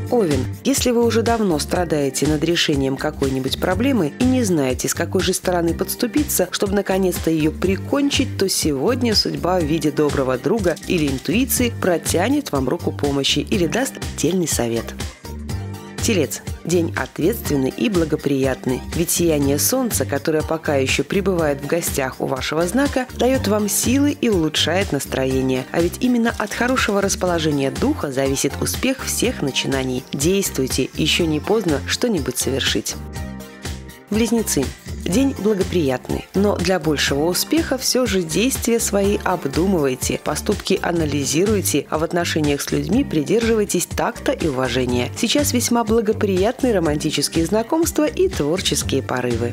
Овен, если вы уже давно страдаете над решением какой-нибудь проблемы и не знаете, с какой же стороны подступиться, чтобы наконец-то ее прикончить, то сегодня судьба в виде доброго друга или интуиции протянет вам руку помощи или даст отдельный совет. Телец. День ответственный и благоприятный, ведь сияние солнца, которое пока еще пребывает в гостях у вашего знака, дает вам силы и улучшает настроение. А ведь именно от хорошего расположения духа зависит успех всех начинаний. Действуйте, еще не поздно что-нибудь совершить. Близнецы. День благоприятный, но для большего успеха все же действия свои обдумывайте, поступки анализируйте, а в отношениях с людьми придерживайтесь такта и уважения. Сейчас весьма благоприятны романтические знакомства и творческие порывы.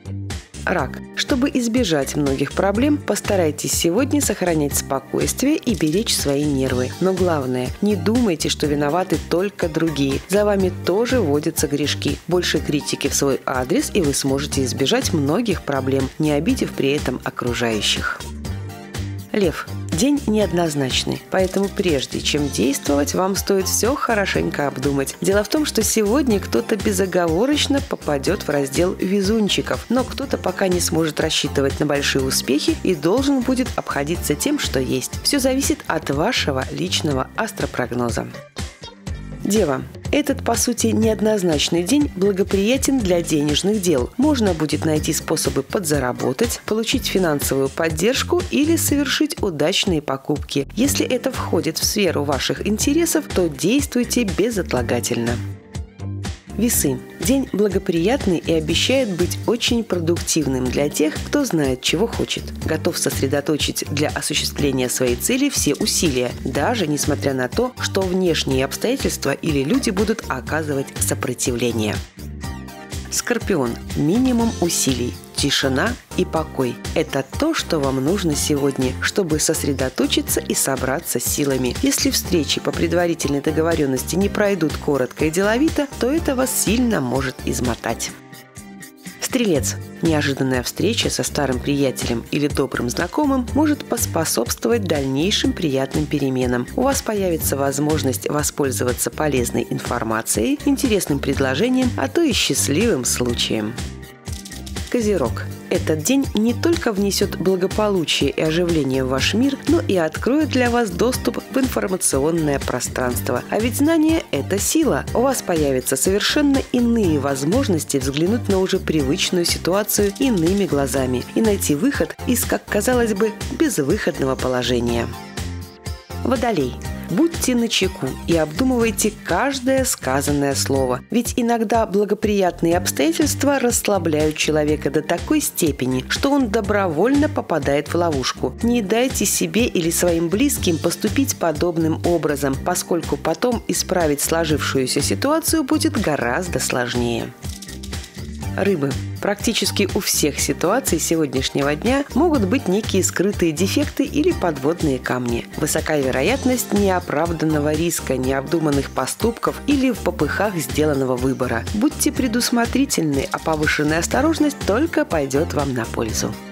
Рак. Чтобы избежать многих проблем, постарайтесь сегодня сохранять спокойствие и беречь свои нервы. Но главное, не думайте, что виноваты только другие. За вами тоже водятся грешки. Больше критики в свой адрес, и вы сможете избежать многих проблем, не обидев при этом окружающих. Лев. День неоднозначный, поэтому прежде чем действовать, вам стоит все хорошенько обдумать. Дело в том, что сегодня кто-то безоговорочно попадет в раздел везунчиков, но кто-то пока не сможет рассчитывать на большие успехи и должен будет обходиться тем, что есть. Все зависит от вашего личного астропрогноза. Дева. Этот, по сути, неоднозначный день благоприятен для денежных дел. Можно будет найти способы подзаработать, получить финансовую поддержку или совершить удачные покупки. Если это входит в сферу ваших интересов, то действуйте безотлагательно. Весы. День благоприятный и обещает быть очень продуктивным для тех, кто знает, чего хочет. Готов сосредоточить для осуществления своей цели все усилия, даже несмотря на то, что внешние обстоятельства или люди будут оказывать сопротивление. Скорпион. Минимум усилий. Тишина и покой – это то, что вам нужно сегодня, чтобы сосредоточиться и собраться с силами. Если встречи по предварительной договоренности не пройдут коротко и деловито, то это вас сильно может измотать. Стрелец. Неожиданная встреча со старым приятелем или добрым знакомым может поспособствовать дальнейшим приятным переменам. У вас появится возможность воспользоваться полезной информацией, интересным предложением, а то и счастливым случаем. Козерог. Этот день не только внесет благополучие и оживление в ваш мир, но и откроет для вас доступ в информационное пространство. А ведь знание – это сила. У вас появятся совершенно иные возможности взглянуть на уже привычную ситуацию иными глазами и найти выход из, как казалось бы, безвыходного положения. Водолей. Будьте начеку и обдумывайте каждое сказанное слово. Ведь иногда благоприятные обстоятельства расслабляют человека до такой степени, что он добровольно попадает в ловушку. Не дайте себе или своим близким поступить подобным образом, поскольку потом исправить сложившуюся ситуацию будет гораздо сложнее. Рыбы. Практически у всех ситуаций сегодняшнего дня могут быть некие скрытые дефекты или подводные камни. Высока вероятность неоправданного риска, необдуманных поступков или в попыхах сделанного выбора. Будьте предусмотрительны, а повышенная осторожность только пойдет вам на пользу.